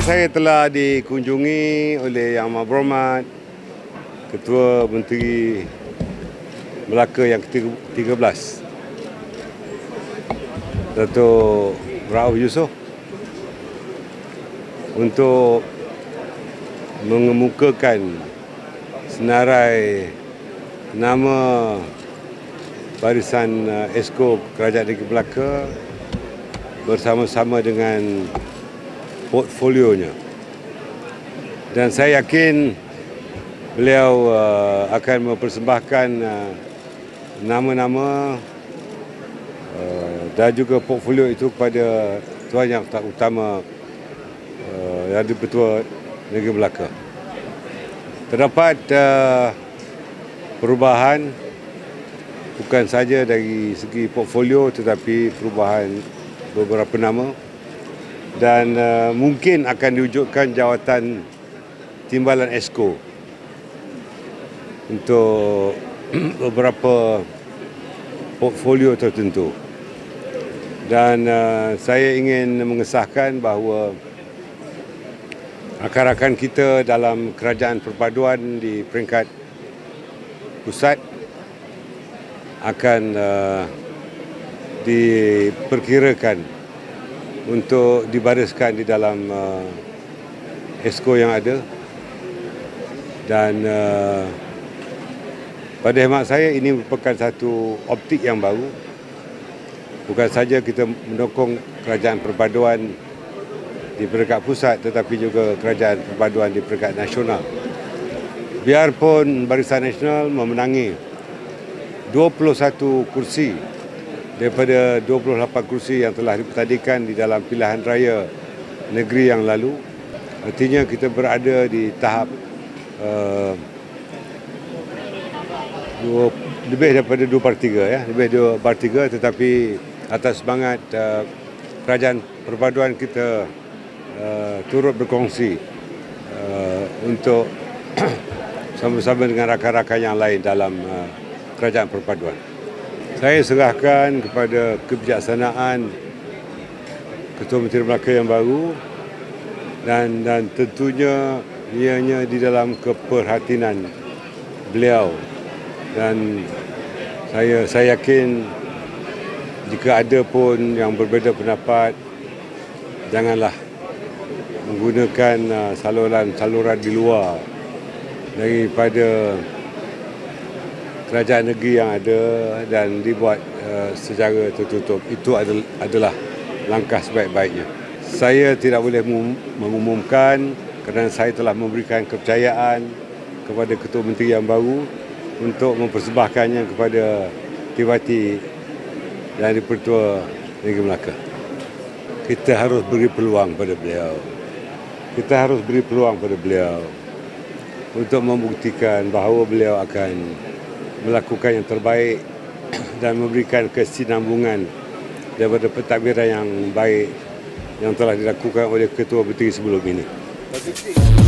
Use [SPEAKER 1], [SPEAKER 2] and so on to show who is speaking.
[SPEAKER 1] saya telah dikunjungi oleh Yang Amat Berhormat Ketua Menteri Melaka yang ke-13, Datuk Rauf Yusof, untuk mengemukakan senarai nama barisan Esko Kerajaan Negeri Melaka bersama-sama dengan portfolionya. Dan saya yakin beliau akan mempersembahkan nama-nama dan juga portfolio itu kepada Tuan Yang Utama Yang di-Pertua Negeri Melaka. Terdapat perubahan bukan saja dari segi portfolio tetapi perubahan beberapa nama, dan mungkin akan diwujudkan jawatan timbalan Esko untuk beberapa portfolio tertentu. Dan saya ingin mengesahkan bahawa rakan-rakan kita dalam kerajaan perpaduan di peringkat pusat akan diperkirakan untuk dibariskan di dalam Esko yang ada. Dan pada hemat saya ini merupakan satu optik yang baru. Bukan saja kita mendukung kerajaan perpaduan di peringkat pusat tetapi juga kerajaan perpaduan di peringkat nasional. Biarpun Barisan Nasional memenangi 21 kursi daripada 28 kursi yang telah dipertandingkan di dalam pilihan raya negeri yang lalu, artinya kita berada di tahap lebih daripada 2/3 ya, lebih 2/3, tetapi atas semangat kerajaan perpaduan kita turut berkongsi untuk sama-sama dengan rakan-rakan yang lain dalam kerajaan perpaduan. Saya serahkan kepada kebijaksanaan Ketua Menteri Melaka yang baru, dan tentunya ianya di dalam keperhatian beliau. Dan saya yakin jika ada pun yang berbeza pendapat, janganlah menggunakan saluran di luar daripada kerajaan negeri yang ada dan dibuat secara tertutup. Itu adalah langkah sebaik-baiknya. Saya tidak boleh mengumumkan kerana saya telah memberikan kepercayaan kepada Ketua Menteri yang baru untuk mempersembahkannya kepada Tibati yang di-Pertua Negeri Melaka. Kita harus beri peluang pada beliau. Kita harus beri peluang pada beliau untuk membuktikan bahawa beliau akan melakukan yang terbaik dan memberikan kesinambungan daripada pentadbiran yang baik yang telah dilakukan oleh Ketua Menteri sebelum ini.